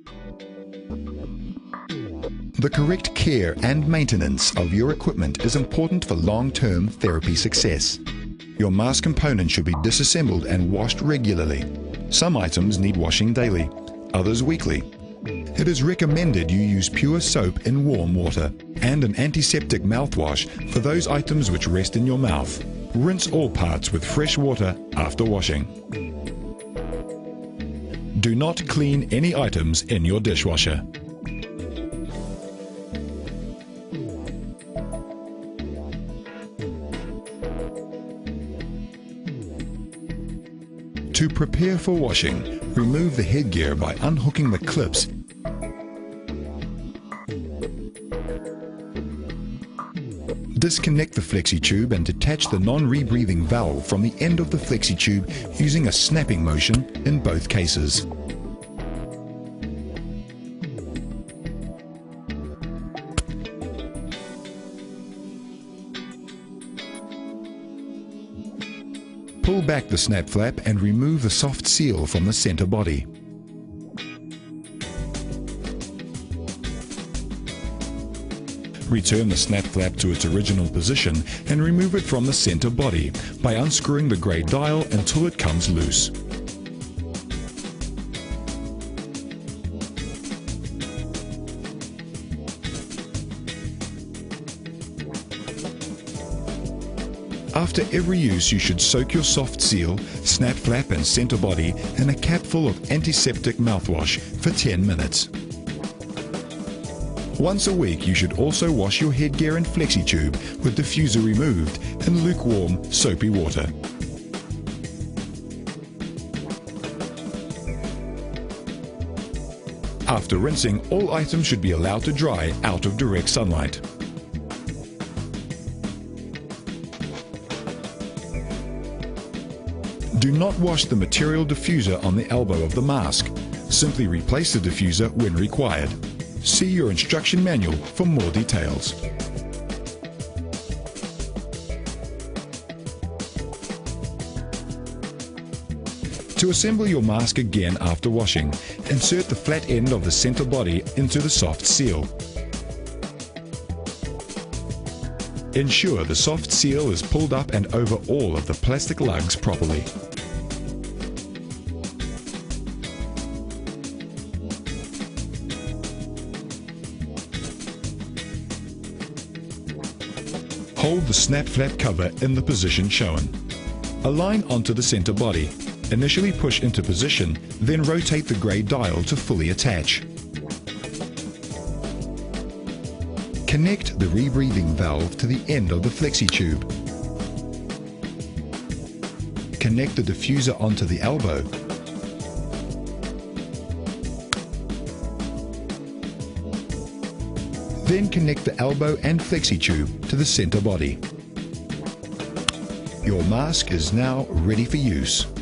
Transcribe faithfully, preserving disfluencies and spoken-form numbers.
The correct care and maintenance of your equipment is important for long-term therapy success. Your mask components should be disassembled and washed regularly. Some items need washing daily, others weekly. It is recommended you use pure soap in warm water and an antiseptic mouthwash for those items which rest in your mouth. Rinse all parts with fresh water after washing. Do not clean any items in your dishwasher. To prepare for washing, remove the headgear by unhooking the clips Disconnect the flexi tube and detach the non-rebreathing valve from the end of the flexi tube using a snapping motion in both cases. Pull back the snap flap and remove the soft seal from the center body. Return the snap flap to its original position and remove it from the center body by unscrewing the grey dial until it comes loose. After every use, you should soak your soft seal, snap flap and center body in a capful of antiseptic mouthwash for ten minutes. Once a week, you should also wash your headgear and flexi tube with diffuser removed in lukewarm, soapy water. After rinsing, all items should be allowed to dry out of direct sunlight. Do not wash the material diffuser on the elbow of the mask. Simply replace the diffuser when required. See your instruction manual for more details. To assemble your mask again after washing, insert the flat end of the center body into the soft seal. Ensure the soft seal is pulled up and over all of the plastic lugs properly. Hold the snap flap cover in the position shown. Align onto the center body. Initially push into position, then rotate the grey dial to fully attach. Connect the rebreathing valve to the end of the flexi tube. Connect the diffuser onto the elbow. Then connect the elbow and flexi tube to the center body. Your mask is now ready for use.